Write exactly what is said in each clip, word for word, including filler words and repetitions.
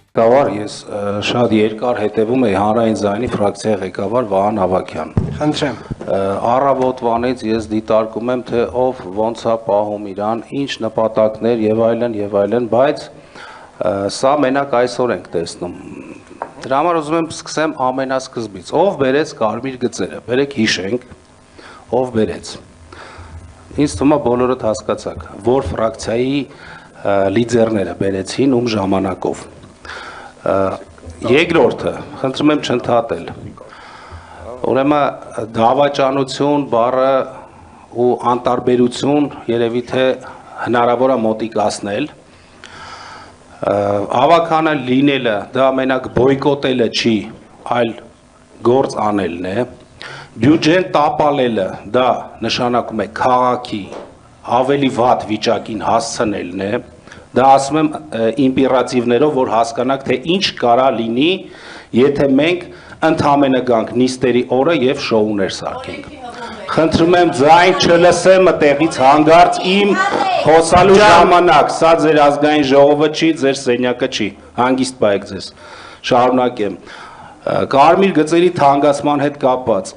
Ղեկավար, ես շատ երկար հետևում եմ հանրային ձայնի ֆրակցիայի ղեկավար Վահան Ավագյան։ Խնդրեմ։ Առավոտվանից ես դիտարկում եմ, թե ով ոնց է պահում իրան, ինչ նպատակներ եւ այլն եւ այլն, բայց սա մենակ այսօր ենք տեսնում։ Դրա համար ուզում եմ սկսեմ ամենասկզբից։ Ով բերեց կարմիր գծերը։ Բերեք հիշենք, ով բերեց։ Ինձ թվում է բոլորդ հասկացաք, որ ֆրակցիայի լիդերները բերեցին ում ժամանակով։ Երկրորդը, խնդրում եմ չընդհատել։ Ուրեմն դավաճանություն բառը ու անտարբերություն երևի թե հնարավոր է մոտիկացնել։ Ավականը լինելը, դա մենակ բոյկոտելը չի, այլ գործ անելն է։ Բյուջեն տապալելը, դա նշանակում է քաղաքի ավելի վատ վիճակին հասցնելն է։ Դա ասում եմ իմպերատիվներով, որ հասկանաք, թե ինչ կարա լինի, եթե մենք ընդհանրապես գանք նիստերի օրը եւ շոուներ սարքենք։ Խնդրում եմ ձայն չլսեմ այդտեղից հանգարց իմ խոսալու ժամանակ, սա ձեր ազգային ժողովը չի, ձեր սենյակը չի, հանգիստ բայեք ձեզ, շարունակեմ։ Կարմիր գծերի թանկացման հետ կապված,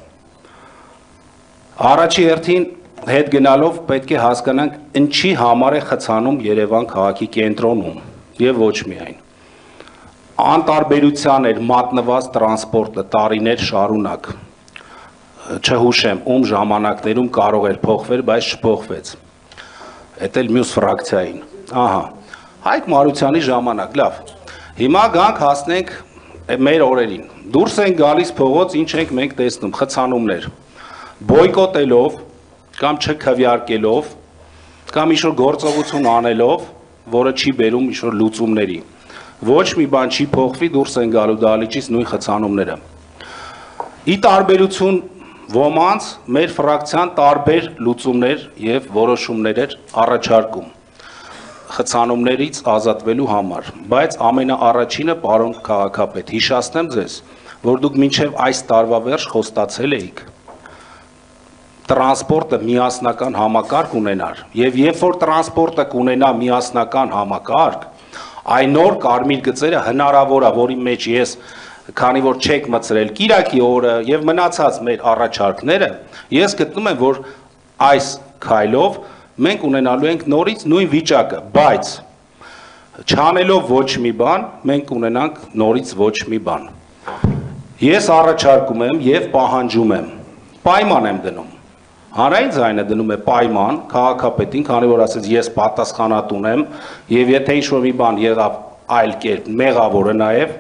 առաջի հերթին հետ գնալով պետք է հասկանանք ինչի համար է խցանում Երևան քաղաքի կենտրոնում եւ ոչ միայն։ Անտարբերության էր մատնված տրանսպորտը տարիներ շարունակ։ Չհուշեմ, ում ժամանակներում կարող էր փոխվել, բայց չփոխվեց։ Էդ էլ մյուս ֆրակցիային։ Ահա, Հայկ Մարությանի ժամանակ, լավ։ Հիմա գանք հասնենք մեր օրերին։ Դուրս են գալիս փողոց, ինչ ենք մենք տեսնում, խցանումներ։ Բոյկոտելով կամ չքվյարկելով, կամ ինչ-որ գործողություն անելով, որը չի բերում ինչ-որ լուծումների։ Ոչ մի բան չի փոխվի, դուրս են գալու դահլիճից նույն խցանումները։ Ի տարբերություն ոմանց, մեր ֆրակցիան տարբեր լուծումներ եւ որոշումներ էր առաջարկում խցանումներից ազատվելու համար, բայց ամենաառաջինը, պարոն քաղաքապետ, հիշացնեմ ձեզ, որ դուք մինչև այս տարվա վերջ խոստացել էիք տրանսպորտը միասնական համակարգ ունենար, եւ երբ որ տրանսպորտը կունենա միասնական համակարգ, այն նոր կարմիր գծերը հնարավոր է, որի մեջ ես, քանի որ չեք մցրել Կիրակի օրը եւ մնացած մեր առաջարկները, ես գտնում եմ, որ այս քայլով մենք ունենալու ենք նորից նույն վիճակը, բայց չանելով ոչ մի բան, մենք ունենանք նորից ոչ մի բան։ Ես առաջարկում եմ եւ պահանջում եմ, պայման եմ դնում։ Հանրային ձայնը դնում է պայման քաղաքապետին, քանի որ ասեց ես պատասխանատուն եմ եւ եթե ինչ-որ մի բան եղավ այլ կերպ մեղավորը նաեւ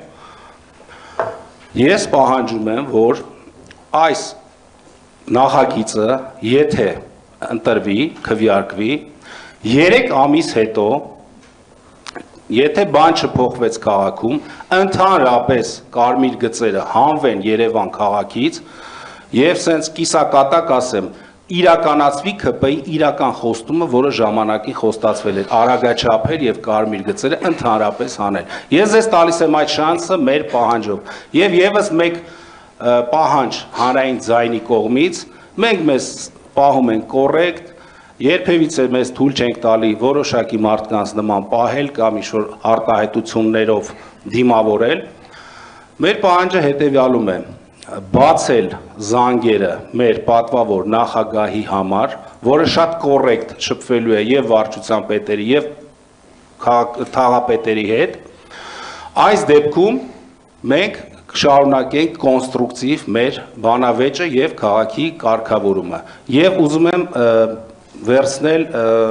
ես պահանջում եմ, որ այս նախագիծը եթե ընտրվի, քվեարկվի, երեք ամիս հետո եթե բան չփոխվեց քաղաքում, ընդհանրապես կարմիր գծերը հանվեն Երևան քաղաքից եւ սենց կիսակատակ ասեմ իրականացվի ՔՊ-ի իրական խոստումը, որը ժամանակին խոստացվել էր, արագաչափել եւ կարմիր գծերը ընդհանրապես հանել։ Ես ձեզ տալիս եմ այդ շանսը մեր պահանջով։ Եվ եւս մեկ պահանջ հանրային ձայնի կողմից, մենք մեզ պահում ենք կոռեկտ, երբևիցե մեզ թույլ չենք տալի որոշակի մարդկանց նման պահել կամ ինչ-որ արտահայտություններով դիմավորել։ Մեր պահանջը հետեւյալում է. բացել զանգերը մեր պատվավոր նախագահի համար, որը շատ կոռեկտ շփվելու է եւ վարչության պետերի եւ թաղապետերի հետ, այս դեպքում մենք կշարունակենք կոնստրուկտիվ մեր բանավեճը եւ քաղաքի կարգավորումը։ Եվ ուզում եմ վերցնել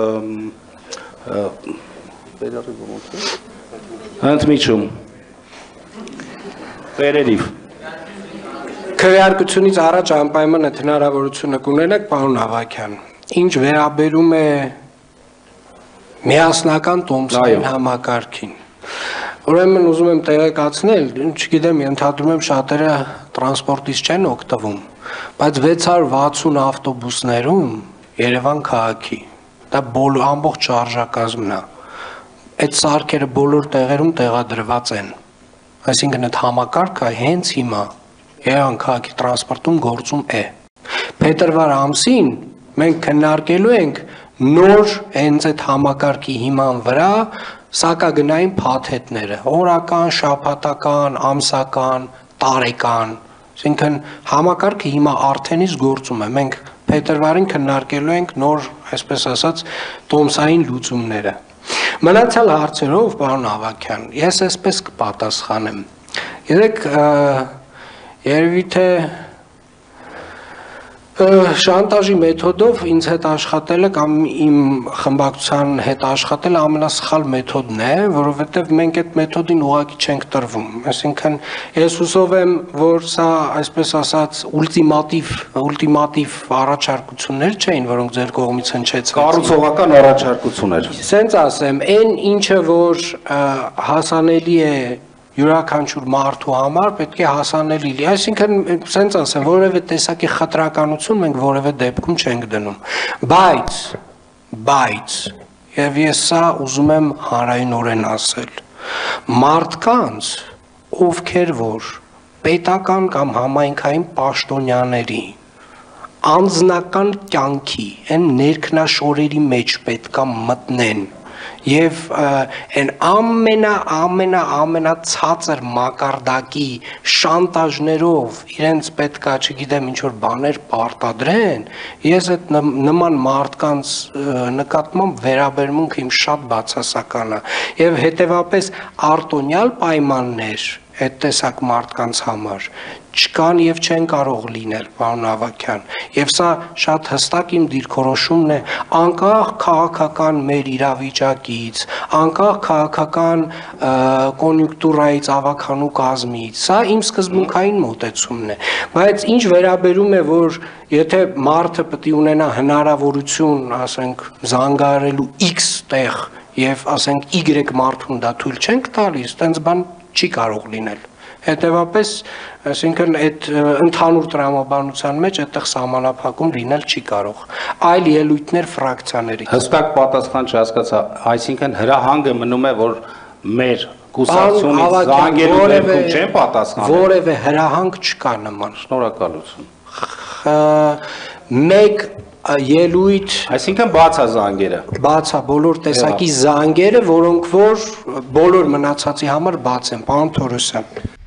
ընդմիջում Տերերիվ Քվեարկությունից առաջ անպայման այդ հնարավորությունը կունենաք, պարոն Ավագյան, ինչ վերաբերում է միասնական տոմսային համակարգին։ Ուրեմն ուզում եմ տեղեկացնել, չգիտեմ, ենթադրում եմ շատերը տրանսպորտից չեն օգտվում, բայց վեց հարյուր վաթսուն ավտոբուսներում Երևան քաղաքի, դա բոլոր ամբողջ շարժակազմն է, այդ սարքերը բոլոր տեղերում տեղադրված են, այսինքն այդ համակարգը հենց հիմա Երևան քաղաքի տրանսպորտում գործում է։ Փետրվար ամսին մենք քննարկելու ենք նոր հենց այդ համակարգի հիման վրա սակագնային փաթեթները, օրական, շաբաթական, ամսական, տարեկան, այսինքն համակարգը հիմա արդենից գործում է, մենք փետրվարին քննարկելու ենք նոր, այսպես ասած, տոմսային լուծումները։ Մնացյալ հարցերով, պարոն Ավագյան, ես այսպես կպատասխանեմ։ Երեք երևի թե շանտաժի մեթոդով ինձ հետ աշխատելը կամ իմ խմբակցության հետ աշխատելը ամենասխալ մեթոդն է, որովհետև մենք այդ մեթոդին ուղղակի չենք տրվում։ Այսինքն ես հուսով եմ, որ սա այսպես ասած ուլտիմատիվ ուլտիմատիվ առաջարկություններ չէին, որոնք ձեր կողմից հնչեցին։ Կառուցողական առաջարկություններ։ Սենց ասեմ, այն ինչը որ հասանելի է յուրաքանչյուր մարդու համար պետք է հասանելի լինի, այսինքն սենց ասեմ, որևէ տեսակի խտրականություն մենք որևէ դեպքում չենք դնում, բայց, բայց, եւ ես սա ուզում եմ հանրայնորեն ասել, մարդկանց, ովքեր որ պետական կամ համայնքային պաշտոնյաների անձնական կյանքի, այն ներքնաշորերի մեջ պետքա մտնեն Եվ այն ամենա ամենա ամենա ցածր մակարդակի շանտաժներով իրենց պետքա, չգիտեմ, ինչ որ բաներ պարտադրեն, ես այդ նման մարդկանց նկատմամբ վերաբերմունքը իմ շատ բացասական է եւ հետեւապես արտոնյալ պայմաններ այդ տեսակ մարդկանց համար չկան եւ չեն կարող լինել, պարոն Ավագյան, եւ սա շատ հստակ իմ դիրքորոշումն է, անկախ քաղաքական մեր իրավիճակից, անկախ քաղաքական կոնյունկտուրայից, ավագանու կազմից, սա իմ սկզբունքային մոտեցումն է, բայց ինչ վերաբերում է, որ եթե մարդը պետք է ունենա հնարավորություն, ասենք, զանգահարելու X տեղ եւ ասենք Y մարդուն դա թույլ չենք տալիս, տենց բան չի կարող լինել։ Հետևապես, այսինքն այդ ընդհանուր տրամաբանության մեջ այդտեղ սահմանափակում լինել չի կարող։ Այլ ելույթներ ֆրակցիաների։ Հստակ պատասխան չհասկացա, այսինքն հրահանգը մնում է, որ մեր կուսակցությունից զանգելու դեպքում չեն պատասխանել։ Որևէ հրահանգ չկա նման։ Շնորհակալություն։ Մեկ ելույթ, այսինքն բաց է զանգերը։ Բաց է բոլոր տեսակի զանգերը, որոնք որ բոլոր մնացածի համար բաց են, պարոն Թորոսյան։